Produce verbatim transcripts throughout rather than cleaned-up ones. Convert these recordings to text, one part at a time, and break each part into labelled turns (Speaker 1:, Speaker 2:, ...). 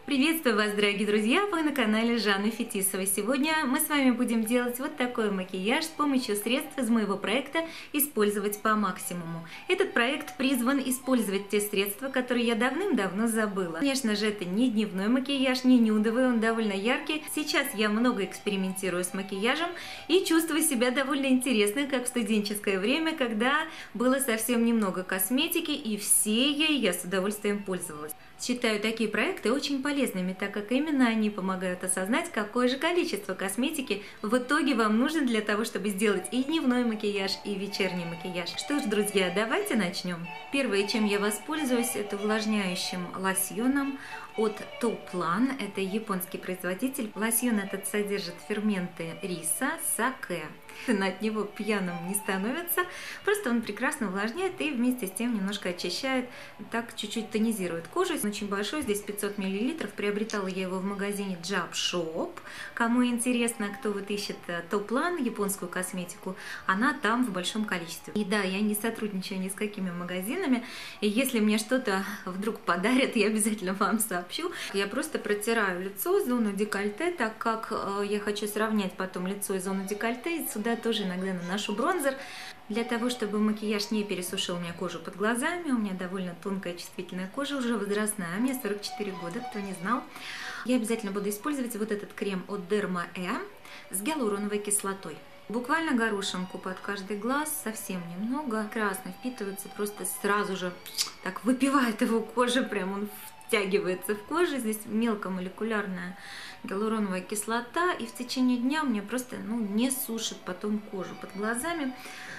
Speaker 1: Приветствую вас, дорогие друзья! Вы на канале Жанны Фетисовой. Сегодня мы с вами будем делать вот такой макияж с помощью средств из моего проекта «Использовать по максимуму». Этот проект призван использовать те средства, которые я давным-давно забыла. Конечно же, это не дневной макияж, не нюдовый, он довольно яркий. Сейчас я много экспериментирую с макияжем и чувствую себя довольно интересно, как в студенческое время, когда было совсем немного косметики, и всей ей я с удовольствием пользовалась. Считаю такие проекты очень полезными, так как именно они помогают осознать, какое же количество косметики в итоге вам нужно для того, чтобы сделать и дневной макияж, и вечерний макияж. Что ж, друзья, давайте начнем. Первое, чем я воспользуюсь, это увлажняющим лосьоном от Touplan. Это японский производитель. Лосьон этот содержит ферменты риса, саке. От него пьяным не становится, просто он прекрасно увлажняет и вместе с тем немножко очищает, так чуть-чуть тонизирует кожу. Он очень большой, здесь пятьсот миллилитров, приобретала я его в магазине Jab Shop. Кому интересно, кто вот ищет Touplan, японскую косметику, она там в большом количестве. И да, я не сотрудничаю ни с какими магазинами, и если мне что-то вдруг подарят, я обязательно вам сообщу. Я просто протираю лицо, зону декольте, так как я хочу сравнять потом лицо и зону декольте, и сюда тоже иногда наношу бронзер, для того, чтобы макияж не пересушил у меня кожу под глазами. У меня довольно тонкая чувствительная кожа, уже возрастная, мне сорок четыре года, кто не знал. Я обязательно буду использовать вот этот крем от Derma-E с гиалуроновой кислотой. Буквально горошинку под каждый глаз, совсем немного. Красно впитывается, просто сразу же так выпивает его кожу, прям он втягивается в кожу. Здесь мелкомолекулярная гиалуроновая кислота, и в течение дня у меня просто ну, не сушит потом кожу под глазами.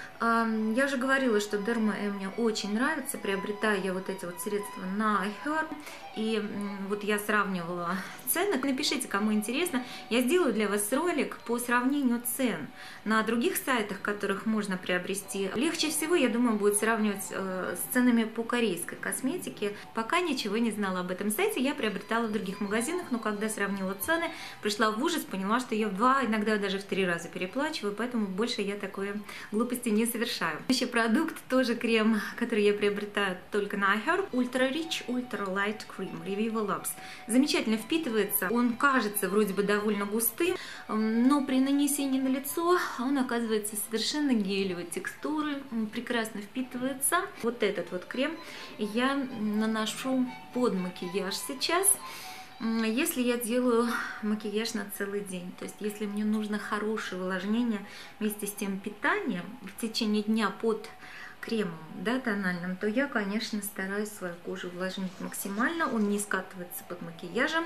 Speaker 1: Я уже говорила, что Derma-E мне очень нравится, приобретаю я вот эти вот средства на iHerb, и вот я сравнивала цены. Напишите, кому интересно, я сделаю для вас ролик по сравнению цен на других сайтах, которых можно приобрести. Легче всего, я думаю, будет сравнивать э, с ценами по корейской косметике. Пока ничего не знала об этом сайте, я приобретала в других магазинах, но когда сравнила цены, пришла в ужас, поняла, что я в два, иногда даже в три раза переплачиваю, поэтому больше я такой глупости не совершаю. Следующий продукт, тоже крем, который я приобретаю только на iHerb, Ultra Rich Ultra Light Cream Reviva Labs. Замечательно впитывается, он кажется вроде бы довольно густым, но при нанесении на лицо он оказывается совершенно гелевой текстуры, он прекрасно впитывается. Вот этот вот крем я наношу под макияж сейчас. Если я делаю макияж на целый день, то есть если мне нужно хорошее увлажнение вместе с тем питанием в течение дня под кремом, да, тональным, то я, конечно, стараюсь свою кожу увлажнить максимально. Он не скатывается под макияжем,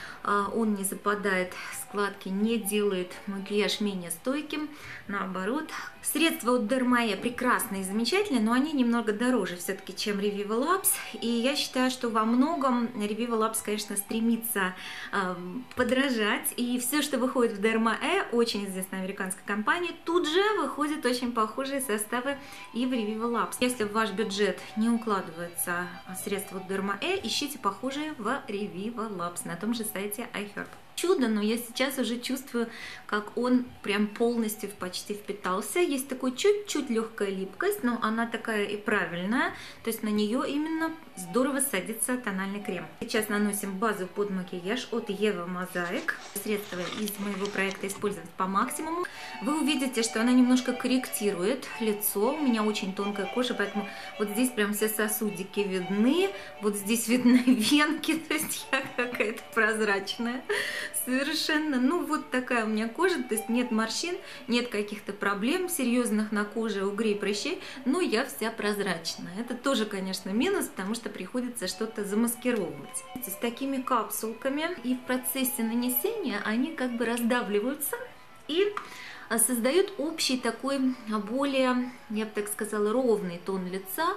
Speaker 1: он не западает в складки, не делает макияж менее стойким, наоборот. Средства от Derma-E прекрасные и замечательные, но они немного дороже все-таки, чем Reviva Labs. И я считаю, что во многом Reviva Labs, конечно, стремится э, подражать. И все, что выходит в Derma-E, очень известная американская компания, тут же выходят очень похожие составы и в Reviva Labs. Если в ваш бюджет не укладывается средства от Derma-E, ищите похожие в Reviva Labs на том же сайте iHerb. Чудо, но я сейчас уже чувствую, как он прям полностью почти впитался. Есть такой чуть-чуть легкая липкость, но она такая и правильная, то есть на нее именно здорово садится тональный крем. Сейчас наносим базу под макияж от Eva Mosaic. Средства из моего проекта «Использовать по максимуму». Вы увидите, что она немножко корректирует лицо. У меня очень тонкая кожа, поэтому вот здесь прям все сосудики видны, вот здесь видны венки, то есть я какая-то прозрачная. Совершенно, ну вот такая у меня кожа, то есть нет морщин, нет каких-то проблем серьезных на коже, угрей, прыщей, но я вся прозрачная. Это тоже, конечно, минус, потому что приходится что-то замаскировывать. С такими капсулками, и в процессе нанесения они как бы раздавливаются и создают общий такой более, я бы так сказала, ровный тон лица.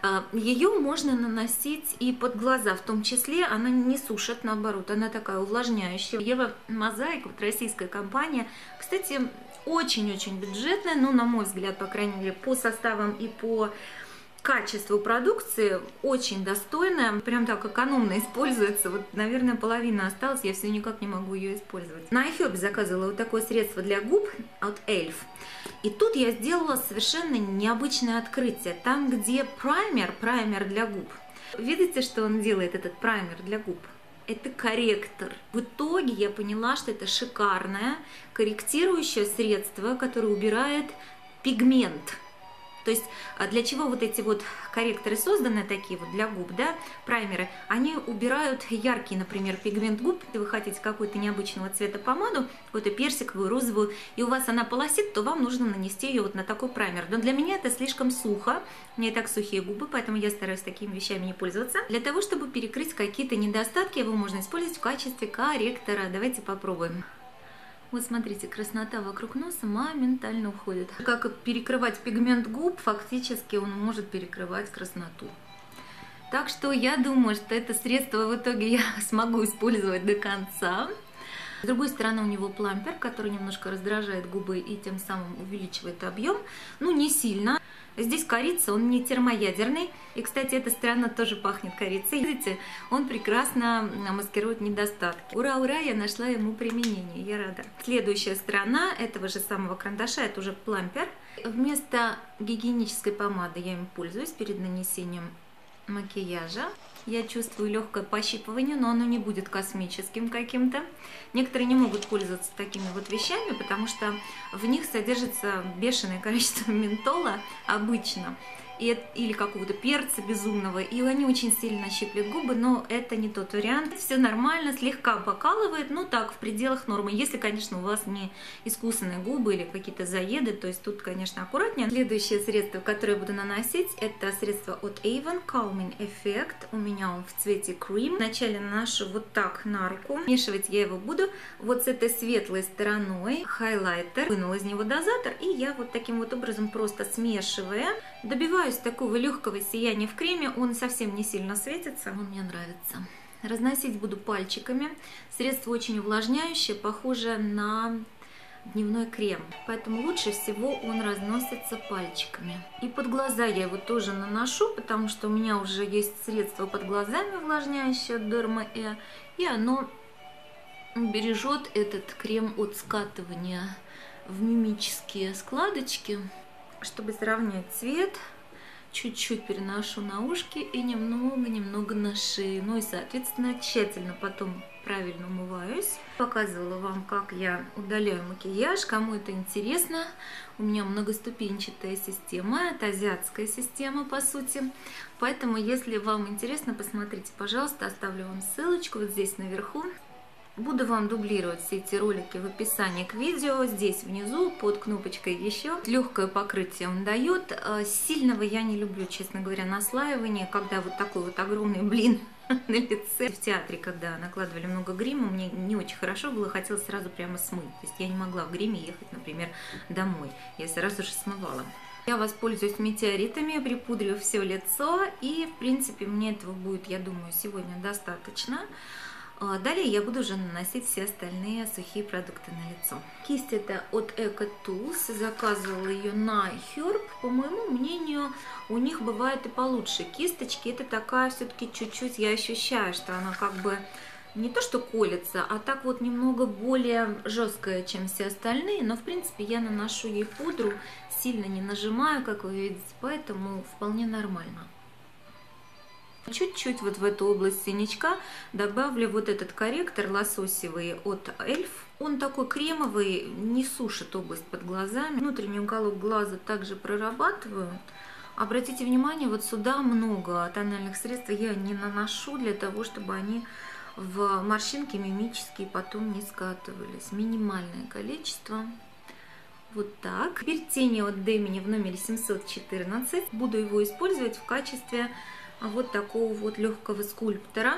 Speaker 1: Ее можно наносить и под глаза, в том числе она не сушит, наоборот, она такая увлажняющая. Eva Mosaic, вот российская компания, кстати, очень-очень бюджетная, но, на мой взгляд, по крайней мере, по составам и по качеству продукции очень достойная, прям так экономно используется. Вот, наверное, половина осталась, я все никак не могу ее использовать. На iHerb заказывала вот такое средство для губ от эльф. И тут я сделала совершенно необычное открытие. Там, где праймер, праймер для губ. Видите, что он делает, этот праймер для губ? это корректор. В итоге я поняла, что это шикарное корректирующее средство, которое убирает пигмент. То есть для чего вот эти вот корректоры созданы, такие вот для губ, да, праймеры, они убирают яркий, например, пигмент губ. Если вы хотите какую-то необычного цвета помаду, какую-то персиковую, розовую, и у вас она полосит, то вам нужно нанести ее вот на такой праймер. Но для меня это слишком сухо, у меня и так сухие губы, поэтому я стараюсь такими вещами не пользоваться. Для того, чтобы перекрыть какие-то недостатки, его можно использовать в качестве корректора. Давайте попробуем. Вот смотрите, краснота вокруг носа моментально уходит. Как перекрывать пигмент губ, фактически он может перекрывать красноту. Так что я думаю, что это средство в итоге я смогу использовать до конца. С другой стороны, у него плампер, который немножко раздражает губы и тем самым увеличивает объем. Ну, не сильно. Здесь корица, он не термоядерный. И, кстати, эта сторона тоже пахнет корицей. Видите, он прекрасно маскирует недостатки. Ура, ура, я нашла ему применение, я рада. Следующая сторона этого же самого карандаша, это уже плампер. Вместо гигиенической помады я им пользуюсь перед нанесением макияжа. Я чувствую легкое пощипывание, но оно не будет космическим каким-то. Некоторые не могут пользоваться такими вот вещами, потому что в них содержится бешеное количество ментола обычно. И, или какого-то перца безумного, и они очень сильно щиплют губы, но это не тот вариант. Все нормально, слегка покалывает, ну так, в пределах нормы. Если, конечно, у вас не искусанные губы или какие-то заеды, то есть тут, конечно, аккуратнее. Следующее средство, которое я буду наносить, это средство от Avon Calming Effect. У меня он в цвете Cream. Вначале наношу вот так на руку. Смешивать я его буду вот с этой светлой стороной. Хайлайтер. Вынул из него дозатор, и я вот таким вот образом, просто смешивая, добиваюсь такого легкого сияния в креме. Он совсем не сильно светится, он мне нравится. Разносить буду пальчиками. Средство очень увлажняющее, похоже на дневной крем, поэтому лучше всего он разносится пальчиками. И под глаза я его тоже наношу, потому что у меня уже есть средство под глазами увлажняющее от Derma E, и оно бережет этот крем от скатывания в мимические складочки. Чтобы сравнять цвет, чуть-чуть переношу на ушки и немного-немного на шею. Ну и, соответственно, тщательно потом правильно умываюсь. Показывала вам, как я удаляю макияж. Кому это интересно, у меня многоступенчатая система. Это азиатская система, по сути. Поэтому, если вам интересно, посмотрите, пожалуйста. Оставлю вам ссылочку вот здесь наверху. Буду вам дублировать все эти ролики в описании к видео. Здесь внизу под кнопочкой еще. Легкое покрытие он дает. Сильного я не люблю, честно говоря, наслаивание, когда вот такой вот огромный блин на лице. В театре, когда накладывали много грима, мне не очень хорошо было, хотелось сразу прямо смыть. То есть я не могла в гриме ехать, например, домой. Я сразу же смывала. Я воспользуюсь метеоритами, припудрю все лицо, и, в принципе, мне этого будет, я думаю, сегодня достаточно. Далее я буду уже наносить все остальные сухие продукты на лицо. Кисть это от Eco Tools, заказывала ее на Herb. По моему мнению, у них бывает и получше кисточки. Это такая все-таки чуть-чуть, я ощущаю, что она как бы не то что колется, а так вот немного более жесткая, чем все остальные. Но в принципе я наношу ей пудру, сильно не нажимаю, как вы видите, поэтому вполне нормально. Чуть-чуть вот в эту область синячка добавлю вот этот корректор лососевый от эльф. Он такой кремовый, не сушит область под глазами. Внутренний уголок глаза также прорабатываю. Обратите внимание, вот сюда много тональных средств я не наношу, для того, чтобы они в морщинки мимические потом не скатывались. Минимальное количество. Вот так. Теперь тени от Демини в номере семьсот четырнадцать. Буду его использовать в качестве вот такого вот легкого скульптора.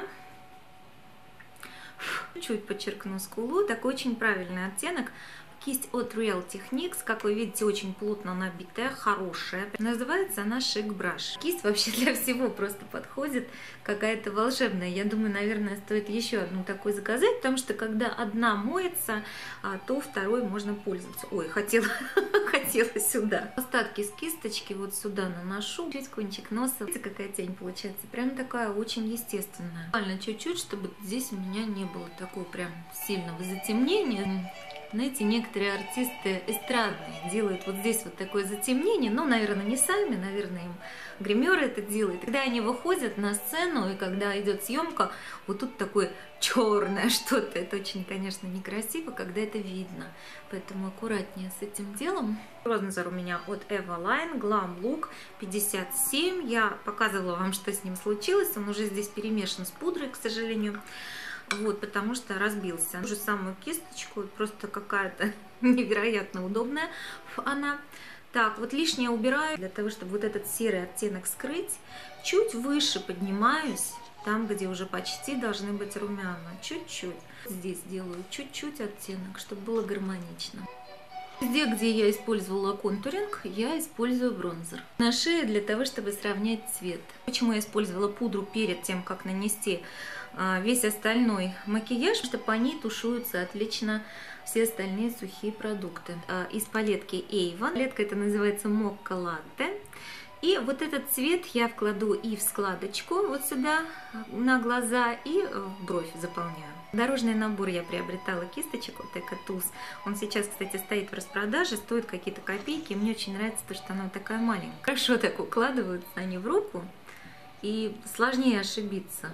Speaker 1: Чуть подчеркну скулу. Такой очень правильный оттенок. Кисть от Real Techniques, как вы видите, очень плотно набитая, хорошая. Называется она Chic Brush. Кисть вообще для всего просто подходит, какая-то волшебная. Я думаю, наверное, стоит еще одну такую заказать, потому что когда одна моется, то второй можно пользоваться. Ой, хотела, хотела сюда. Остатки с кисточки вот сюда наношу. Чуть кончик носа. Видите, какая тень получается? Прям такая очень естественная. Буквально чуть-чуть, чтобы здесь у меня не было такого прям сильного затемнения. Знаете, некоторые артисты эстрадные делают вот здесь вот такое затемнение, ну, наверное, не сами, наверное, им гримеры это делают. Когда они выходят на сцену и когда идет съемка, вот тут такое черное что-то. Это очень, конечно, некрасиво, когда это видно. Поэтому аккуратнее с этим делом. Бронзер у меня от Evaline, Glam Look пятьдесят семь. Я показывала вам, что с ним случилось. Он уже здесь перемешан с пудрой, к сожалению. Вот, потому что разбился. Ту же самую кисточку, просто какая-то невероятно удобная она. Так, вот лишнее убираю, для того, чтобы вот этот серый оттенок скрыть. Чуть выше поднимаюсь, там, где уже почти должны быть румяна. Чуть-чуть. Здесь делаю чуть-чуть оттенок, чтобы было гармонично. Везде, где я использовала контуринг, я использую бронзер. На шее для того, чтобы сравнять цвет. Почему я использовала пудру перед тем, как нанести весь остальной макияж, что по ней тушуются отлично все остальные сухие продукты. Из палетки Avon. Палетка эта называется Mocha Latte. И вот этот цвет я вкладу и в складочку вот сюда на глаза, и в бровь заполняю. Дорожный набор я приобретала кисточек от Eco Tools. Он сейчас, кстати, стоит в распродаже, стоит какие-то копейки. Мне очень нравится то, что она такая маленькая. Хорошо так укладываются они в руку, и сложнее ошибиться.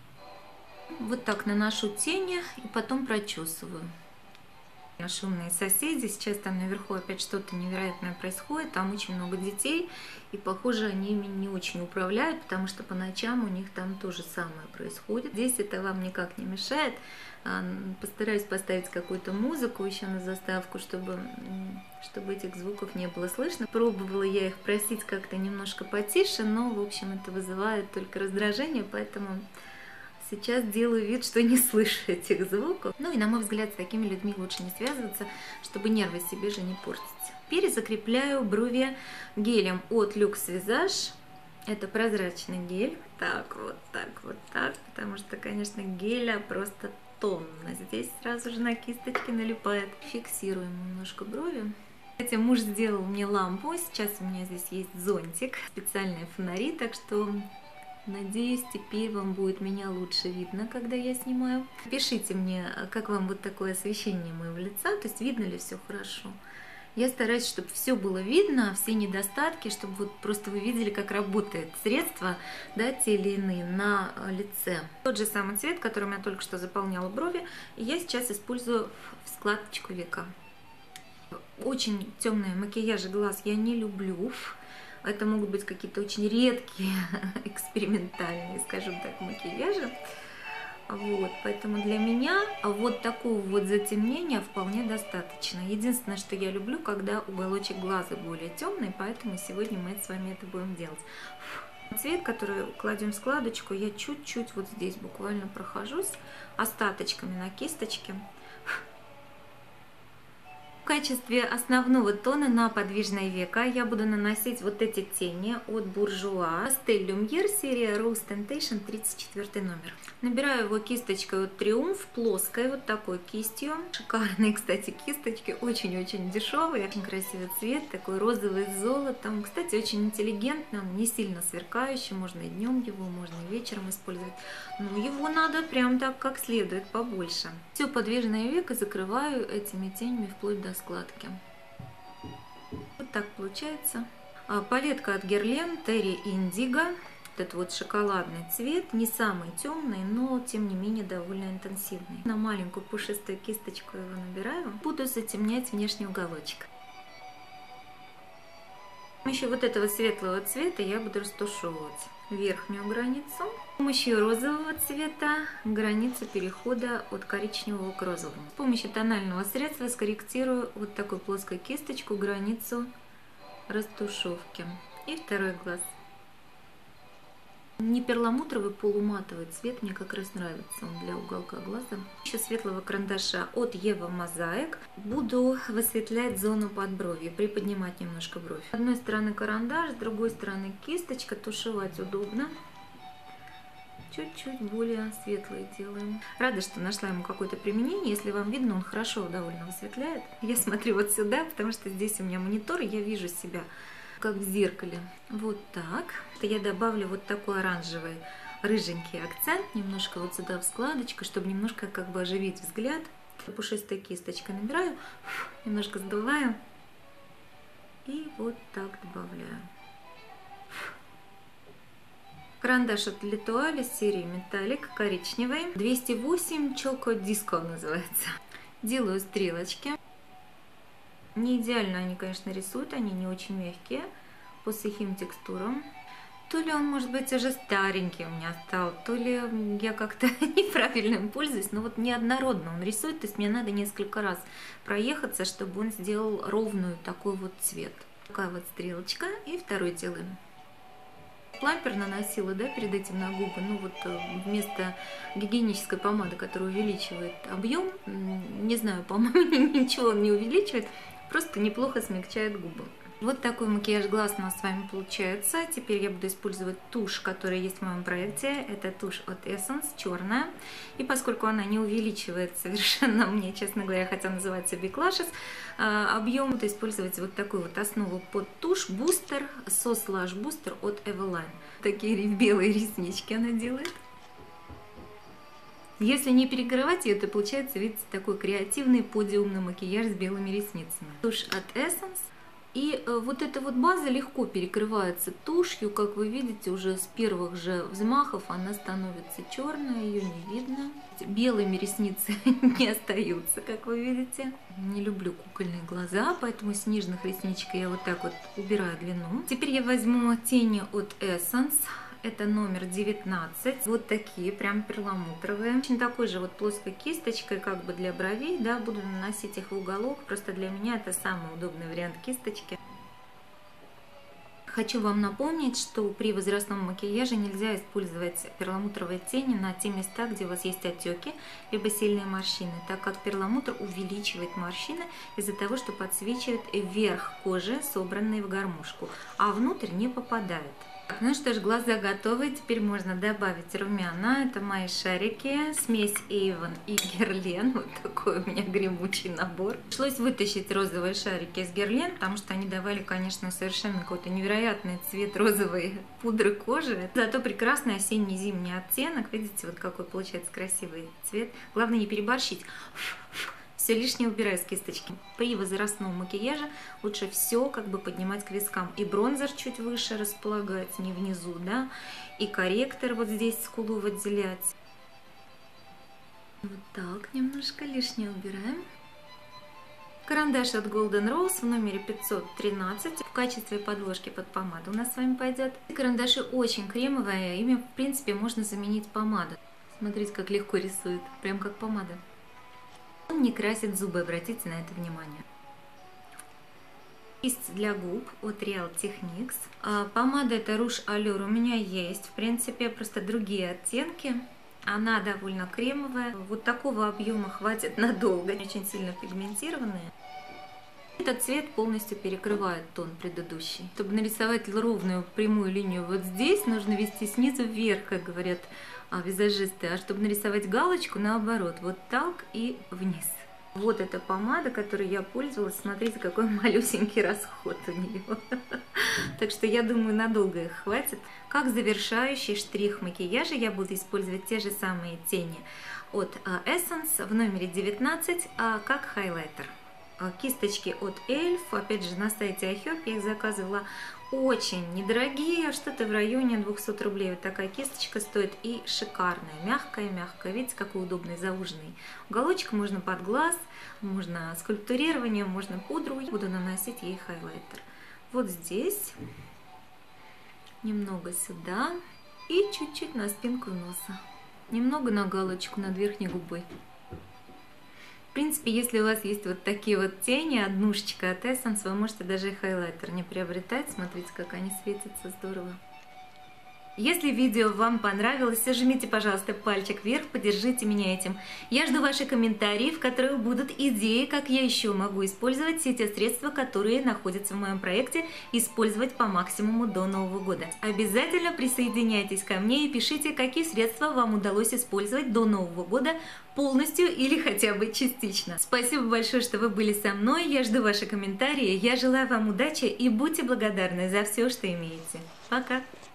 Speaker 1: Вот так наношу тени и потом прочесываю. Шумные соседи, сейчас там наверху опять что-то невероятное происходит, там очень много детей, и похоже, они ими не очень управляют, потому что по ночам у них там то же самое происходит. Здесь это вам никак не мешает. Постараюсь поставить какую-то музыку еще на заставку, чтобы, чтобы этих звуков не было слышно. Пробовала я их просить как-то немножко потише, но, в общем, это вызывает только раздражение, поэтому сейчас делаю вид, что не слышу этих звуков. Ну и, на мой взгляд, с такими людьми лучше не связываться, чтобы нервы себе же не портить. Перезакрепляю брови гелем от Luxe Visage. Это прозрачный гель. Так, вот так, вот так. Потому что, конечно, геля просто тонна. Здесь сразу же на кисточке налипает. Фиксируем немножко брови. Кстати, муж сделал мне лампу. Сейчас у меня здесь есть зонтик. Специальные фонари, так что... Надеюсь, теперь вам будет меня лучше видно, когда я снимаю. Пишите мне, как вам вот такое освещение моего лица, то есть видно ли все хорошо. Я стараюсь, чтобы все было видно, все недостатки, чтобы вот просто вы видели, как работает средство, да, те или иные на лице. Тот же самый цвет, которым я только что заполняла брови, и я сейчас использую в складочку века. Очень темные макияжи глаз я не люблю. Это могут быть какие-то очень редкие, экспериментальные, скажем так, макияжи. Вот, поэтому для меня вот такого вот затемнения вполне достаточно. Единственное, что я люблю, когда уголочек глаза более темный, поэтому сегодня мы с вами это будем делать. Цвет, который кладем в складочку, я чуть-чуть вот здесь буквально прохожусь остаточками на кисточке. В качестве основного тона на подвижное веко я буду наносить вот эти тени от Bourjois. Pastel Lumiere, серия Rose Temptation, тридцать четвёртый номер. Набираю его кисточкой от Triumph, плоской, вот такой кистью. Шикарные, кстати, кисточки, очень-очень дешевые. Очень красивый цвет, такой розовый с золотом. Кстати, очень интеллигентный, он не сильно сверкающий, можно и днем его, можно и вечером использовать. Но его надо прям так как следует, побольше. Все подвижное веко закрываю этими тенями вплоть до складки. Вот так получается. Палетка от Guerlain Terry Indigo. Этот вот шоколадный цвет, не самый темный, но тем не менее довольно интенсивный. На маленькую пушистую кисточку его набираю. Буду затемнять внешний уголочек. С помощью вот этого светлого цвета я буду растушевывать верхнюю границу. С помощью розового цвета границу перехода от коричневого к розовому. С помощью тонального средства скорректирую вот такой плоской кисточку границу растушевки. И второй глаз. Не перламутровый, полуматовый цвет, мне как раз нравится он для уголка глаза. Еще светлого карандаша от Eva Mosaic. Буду высветлять зону подбровья, приподнимать немножко бровь. С одной стороны карандаш, с другой стороны кисточка, тушевать удобно. Чуть-чуть более светлые делаем. Рада, что нашла ему какое-то применение. Если вам видно, он хорошо довольно высветляет. Я смотрю вот сюда, потому что здесь у меня монитор, и я вижу себя как в зеркале. Вот так. Я добавлю вот такой оранжевый рыженький акцент, немножко вот сюда в складочку, чтобы немножко как бы оживить взгляд. Пушистой кисточкой набираю, немножко сдуваю и вот так добавляю. Карандаш от L'Etoile серии Металлик, коричневый, двести восемь Choco Disco называется. Делаю стрелочки. Не идеально они, конечно, рисуют, они не очень мягкие по сухим текстурам. То ли он, может быть, уже старенький у меня стал, то ли я как-то неправильно им пользуюсь, но вот неоднородно он рисует, то есть мне надо несколько раз проехаться, чтобы он сделал ровную такой вот цвет. Такая вот стрелочка, и второй делаем. Плампер наносила, да, перед этим на губы, ну вот вместо гигиенической помады, которая увеличивает объем, не знаю, по-моему, ничего он не увеличивает, просто неплохо смягчает губы. Вот такой макияж глаз у нас с вами получается. Теперь я буду использовать тушь, которая есть в моем проекте. Это тушь от Essence, черная. И поскольку она не увеличивает совершенно мне, честно говоря, хотя называется Big Lashes, объем, буду использовать вот такую вот основу под тушь Booster, Sauce Lash Booster от Eveline. Такие белые реснички она делает. Если не перекрывать ее, то получается, видите, такой креативный подиумный макияж с белыми ресницами. Тушь от Essence. И вот эта вот база легко перекрывается тушью, как вы видите, уже с первых же взмахов она становится черная, ее не видно. Белыми ресницы не остаются, как вы видите. Не люблю кукольные глаза, поэтому с нижних ресничек я вот так вот убираю длину. Теперь я возьму тени от Essence. Это номер девятнадцать. Вот такие, прям перламутровые. Очень такой же вот плоской кисточкой, как бы для бровей, да, буду наносить их в уголок. Просто для меня это самый удобный вариант кисточки. Хочу вам напомнить, что при возрастном макияже нельзя использовать перламутровые тени на те места, где у вас есть отеки, либо сильные морщины, так как перламутр увеличивает морщины из-за того, что подсвечивает верх кожи, собранный в гармошку, а внутрь не попадает. Ну что ж, глаза готовы, теперь можно добавить румяна. Это мои шарики, смесь Avon и Guerlain. Вот такой у меня гремучий набор. Пришлось вытащить розовые шарики из Guerlain, потому что они давали, конечно, совершенно какой-то невероятный цвет розовой пудры кожи. Зато прекрасный осенний-зимний оттенок. Видите, вот какой получается красивый цвет. Главное не переборщить. Все лишнее убираю с кисточки. При возрастном макияже лучше все как бы поднимать к вискам. И бронзер чуть выше располагать, не внизу, да. И корректор вот здесь скулу выделять. Вот так немножко лишнее убираем. Карандаш от Golden Rose в номере пятьсот тринадцать. В качестве подложки под помаду у нас с вами пойдет. Карандаши очень кремовые, ими в принципе можно заменить помаду. Смотрите, как легко рисует, прям как помада. Он не красит зубы, обратите на это внимание. Кисть для губ от Real Techniques. А, помада это Rouge Allure у меня есть, в принципе, просто другие оттенки. Она довольно кремовая. Вот такого объема хватит надолго. Очень сильно пигментированные. Этот цвет полностью перекрывает тон предыдущий. Чтобы нарисовать ровную прямую линию вот здесь, нужно вести снизу вверх, как говорят визажисты, а чтобы нарисовать галочку, наоборот, вот так и вниз. Вот эта помада, которой я пользовалась, смотрите, какой малюсенький расход у нее. Так что я думаю, надолго их хватит. Как завершающий штрих макияжа я буду использовать те же самые тени от Essence в номере девятнадцать, как хайлайтер. Кисточки от эльф, опять же на сайте iHerb я их заказывала, очень недорогие, что-то в районе двухсот рублей. Вот такая кисточка стоит и шикарная, мягкая-мягкая, видите, какой удобный зауженный уголочек, можно под глаз, можно скульптурирование, можно пудру. Я буду наносить ей хайлайтер. Вот здесь, немного сюда и чуть-чуть на спинку носа, немного на галочку над верхней губой. В принципе, если у вас есть вот такие вот тени, однушечка от Essence, вы можете даже и хайлайтер не приобретать. Смотрите, как они светятся здорово. Если видео вам понравилось, жмите, пожалуйста, пальчик вверх, поддержите меня этим. Я жду ваших комментариев, в которых будут идеи, как я еще могу использовать все те средства, которые находятся в моем проекте, использовать по максимуму до Нового года. Обязательно присоединяйтесь ко мне и пишите, какие средства вам удалось использовать до Нового года полностью или хотя бы частично. Спасибо большое, что вы были со мной, я жду ваши комментарии, я желаю вам удачи и будьте благодарны за все, что имеете. Пока!